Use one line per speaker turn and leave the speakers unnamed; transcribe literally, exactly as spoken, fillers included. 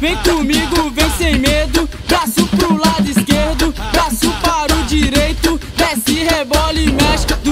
Vem comigo, vem sem medo. Braço pro lado esquerdo, braço para o direito. Desce, rebola e mexe.